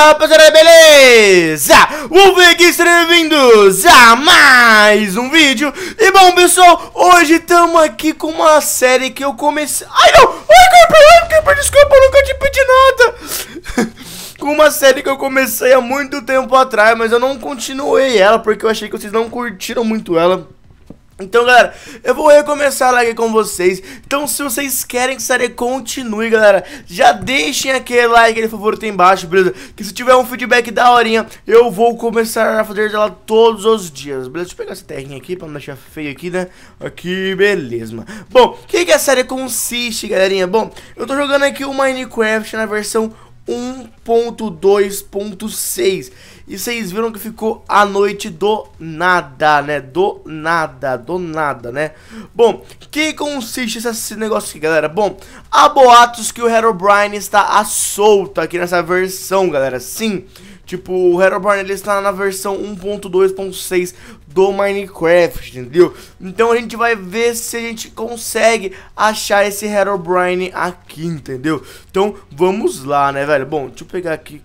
Rapaziada, beleza? O aqui, sejam bem-vindos a mais um vídeo. E bom, pessoal, hoje estamos aqui com uma série que eu comecei... Ai, não! Ai, Creeper, desculpa, eu nunca te pedi nada. Com uma série que eu comecei há muito tempo atrás, mas eu não continuei ela porque eu achei que vocês não curtiram muito ela. Então, galera, eu vou recomeçar aqui com vocês. Então, se vocês querem que a série continue, galera, já deixem aquele like, aquele favorito aí embaixo, beleza? Que se tiver um feedback da horinha, eu vou começar a fazer ela todos os dias, beleza? Deixa eu pegar essa terrinha aqui pra não deixar feio aqui, né? Aqui, beleza, mano. Bom, o que a série consiste, galerinha? Bom, eu tô jogando aqui o Minecraft na versão 1.2.6 e vocês viram que ficou a noite do nada, né? Do nada, né? Bom, que consiste esse negócio aqui, galera? Bom, há boatos que o Herobrine está à solta aqui nessa versão, galera. Sim, tipo, o Herobrine ele está na versão 1.2.6 do Minecraft, entendeu? Então a gente vai ver se a gente consegue achar esse Herobrine aqui, entendeu? Então vamos lá, né, velho? Bom, deixa eu pegar aqui.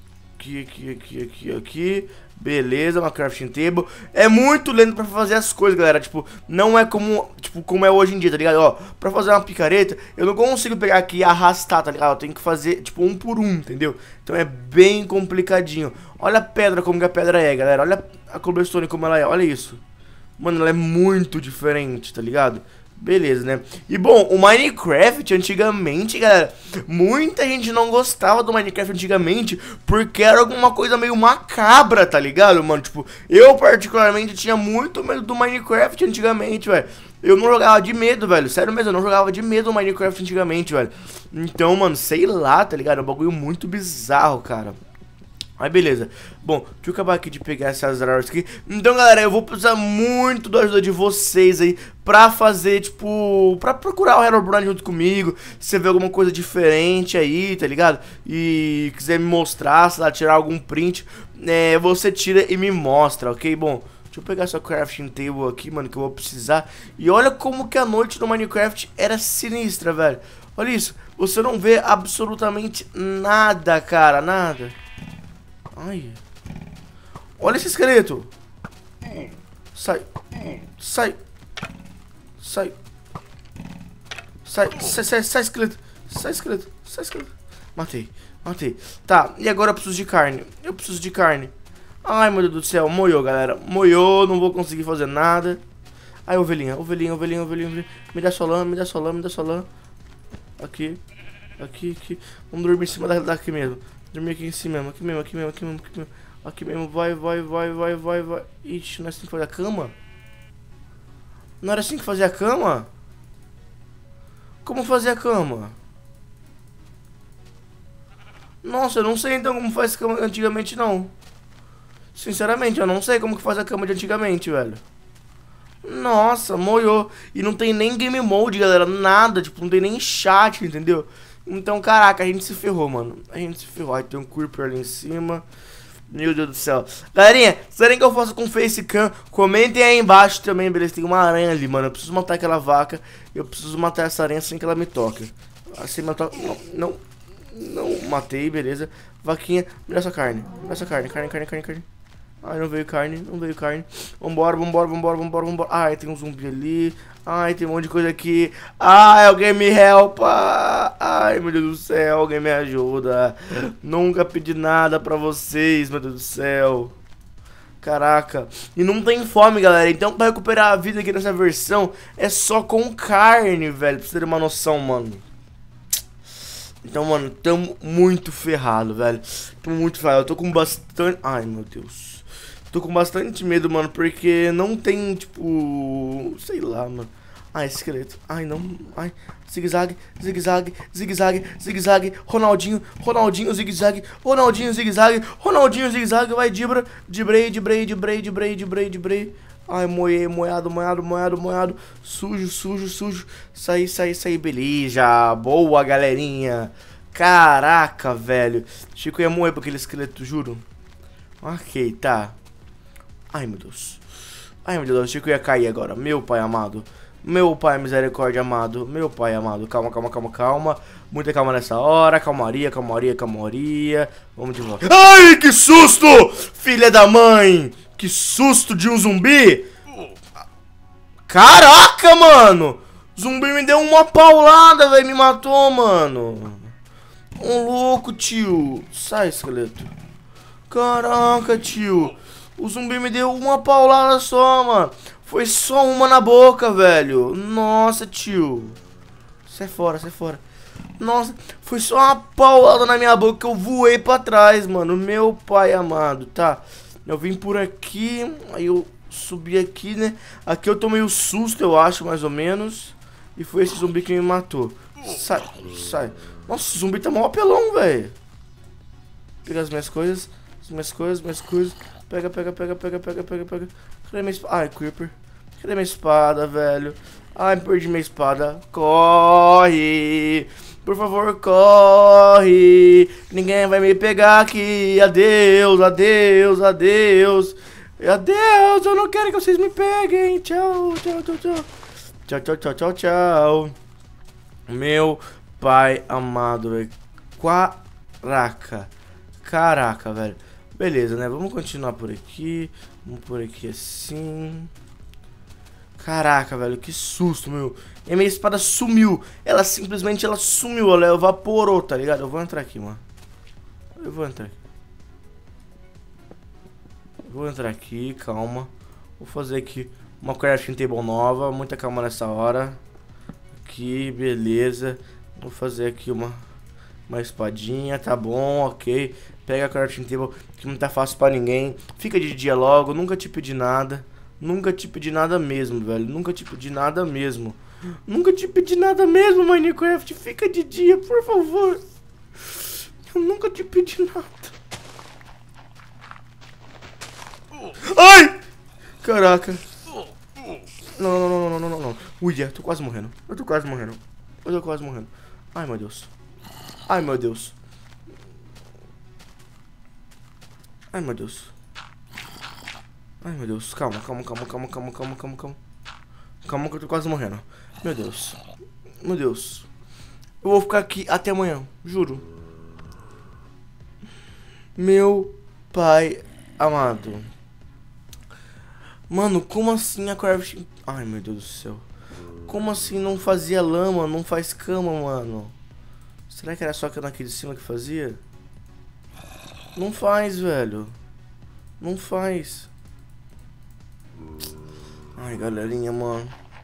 Beleza, uma crafting table. É muito lento pra fazer as coisas, galera. Tipo, não é como, como é hoje em dia, tá ligado? Ó, pra fazer uma picareta, eu não consigo pegar aqui e arrastar, tá ligado? Eu tenho que fazer, tipo, um por um, entendeu? Então é bem complicadinho. Olha a pedra, como que a pedra é, galera. Olha a cobblestone como ela é, olha isso. Mano, ela é muito diferente, tá ligado? Beleza, né? E bom, o Minecraft antigamente, galera, muita gente não gostava do Minecraft antigamente porque era alguma coisa meio macabra, tá ligado, mano? Tipo, eu particularmente tinha muito medo do Minecraft antigamente, velho. Eu não jogava de medo, velho. Sério mesmo, eu não jogava de medo do Minecraft antigamente, velho. Então, mano, sei lá, tá ligado? É um bagulho muito bizarro, cara. Aí beleza, bom, deixa eu acabar aqui de pegar essas árvores aqui. Então, galera, eu vou precisar muito da ajuda de vocês aí pra fazer, tipo, pra procurar o Herobrine junto comigo. Se você vê alguma coisa diferente aí, tá ligado? E quiser me mostrar, sei lá, tirar algum print, você tira e me mostra, ok? Bom, deixa eu pegar essa crafting table aqui, mano, que eu vou precisar. E olha como que a noite do Minecraft era sinistra, velho. Olha isso, você não vê absolutamente nada, cara, nada. Ai. Olha esse esqueleto. Sai. Sai. Sai. Sai, esqueleto. Sai, esqueleto. Sai, esqueleto. Matei. Tá, e agora eu preciso de carne. Ai, meu Deus do céu. Moiou, galera. Moiou, não vou conseguir fazer nada. Ai, ovelhinha. Me dá sua lã. Aqui. Vamos dormir em cima daqui mesmo. Dormir aqui em cima mesmo, aqui mesmo, vai. Ixi, não é assim que fazia a cama? Não era assim que fazia a cama? Como fazia a cama? Nossa, eu não sei então como faz cama antigamente não. Sinceramente, eu não sei como que faz a cama de antigamente, velho. Nossa, moiou. E não tem nem game mode, galera, nada, tipo, não tem nem chat, entendeu? Então, caraca, a gente se ferrou, mano. Aí tem um creeper ali em cima. Meu Deus do céu. Galerinha, se querem que eu faça com facecam, comentem aí embaixo também, beleza? Tem uma aranha ali, mano. Eu preciso matar aquela vaca. Eu preciso matar essa aranha sem que ela me toque. Assim, matar... Não, matei, beleza. Vaquinha, me dá essa carne. Carne. Ai, não veio carne. Vambora. Ai, tem um zumbi ali. Ai, tem um monte de coisa aqui. Ai, alguém me helpa. Ai, meu Deus do céu, alguém me ajuda. Nunca pedi nada pra vocês, meu Deus do céu. Caraca. E não tem fome, galera. Então, pra recuperar a vida aqui nessa versão, é só com carne, velho. Pra vocês terem uma noção, mano. Então, mano, tamo muito ferrado, velho. Eu tô com bastante... Ai, meu Deus. Tô com bastante medo, mano, porque não tem, tipo... Sei lá, mano. Ai, esqueleto. Ai, não. Ai, zigue-zague. Ronaldinho, zigue-zague. Ronaldinho, zigue-zague. Vai, dibrei. Ai, moado. Sujo. Sai. Beleza. Boa, galerinha. Caraca, velho. Chico ia morrer pra aquele esqueleto, juro. Ok, tá. Ai, meu Deus. Achei que eu ia cair agora. Meu pai amado. Meu pai misericórdia amado, meu pai amado, calma, calma, calma, calma. Muita calma nessa hora, calmaria, calmaria, calmaria. Vamos de volta. Ai, que susto! Filha da mãe! Que susto de um zumbi! Caraca, mano! Zumbi me deu uma paulada, velho, me matou, mano. Um louco, tio. Sai, esqueleto. Caraca, tio. O zumbi me deu uma paulada só, mano. Foi só uma na boca, velho. Nossa, tio. Sai fora, sai fora. Nossa, foi só uma paulada na minha boca que eu voei pra trás, mano. Meu pai amado, tá? Eu vim por aqui, aí eu subi aqui, né? Aqui eu tomei o susto, eu acho, mais ou menos. E foi esse zumbi que me matou. Sai, sai. Nossa, esse zumbi tá mó apelão, velho. Pega as minhas coisas. As minhas coisas, minhas coisas. Pega, pega, pega, pega, pega, pega, pega. Cadê minha espada? Ai, Creeper. Cadê minha espada, velho? Ai, perdi minha espada. Corre! Por favor, corre! Ninguém vai me pegar aqui. Adeus, adeus, adeus. Adeus, eu não quero que vocês me peguem. Tchau, tchau, tchau, tchau. Tchau, tchau, tchau, tchau, tchau. Meu pai amado, velho. Caraca. Caraca, velho. Beleza, né? Vamos continuar por aqui. Vamos por aqui assim. Caraca, velho. Que susto, meu. E minha espada sumiu. Ela simplesmente sumiu. Ela evaporou, tá ligado? Eu vou entrar aqui, mano. Eu vou entrar aqui. Vou entrar aqui, calma. Vou fazer aqui uma crafting table nova. Muita calma nessa hora. Aqui, beleza. Vou fazer aqui uma espadinha, tá bom, ok. Pega a crafting table, que não tá fácil pra ninguém. Fica de dia logo, nunca te pedi nada. Nunca te pedi nada mesmo, velho. Nunca te pedi nada mesmo. Nunca te pedi nada mesmo, Minecraft. Fica de dia, por favor. Eu nunca te pedi nada. Ai! Caraca. Não, não, não, não, não, não, não. Ui, eu tô quase morrendo. Eu tô quase morrendo. Eu tô quase morrendo. Ai, meu Deus. Ai, meu Deus. Ai, meu Deus. Ai, meu Deus. Calma, calma, calma, calma, calma, calma, calma, calma. Calma que eu tô quase morrendo. Meu Deus. Meu Deus. Eu vou ficar aqui até amanhã. Juro. Meu pai amado. Mano, como assim a crafting... Ai, meu Deus do céu. Como assim não fazia lama, não faz cama, mano? Será que era só aquela aqui de cima que fazia? Não faz, velho. Não faz. Ai, galerinha, mano.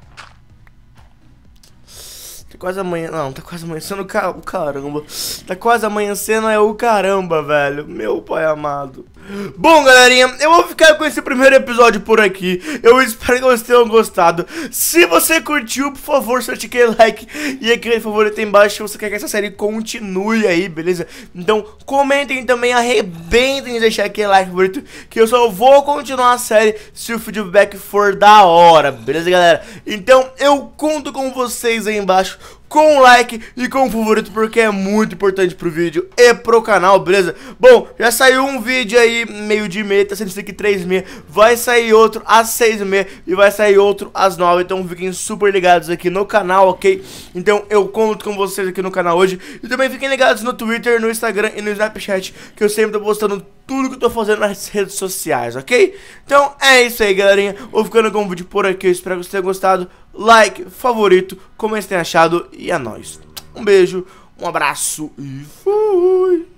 Tá quase amanhã... Não, tá quase amanhecendo o caramba. Tá quase amanhecendo é o caramba, velho. Meu pai amado. Bom, galerinha, eu vou ficar com esse primeiro episódio por aqui. Eu espero que vocês tenham gostado. Se você curtiu, por favor, solte aquele like e aquele favorito aí embaixo se você quer que essa série continue aí, beleza? Então, comentem também, arrebentem de deixar aquele like favorito, que eu só vou continuar a série se o feedback for da hora, beleza, galera? Então, eu conto com vocês aí embaixo, com o like e com o favorito, porque é muito importante pro vídeo e pro canal, beleza? Bom, já saiu um vídeo aí, meio de meia, tá sendo isso aqui 3h30, vai sair outro às 6h30 e vai sair outro às 9h, então fiquem super ligados aqui no canal, ok? Então eu conto com vocês aqui no canal hoje, e também fiquem ligados no Twitter, no Instagram e no Snapchat, que eu sempre tô postando tudo que eu tô fazendo nas redes sociais, ok? Então é isso aí, galerinha, vou ficando com o vídeo por aqui, eu espero que vocês tenham gostado. Like, favorito, como vocês têm achado, e é nóis. Um beijo, um abraço e fui!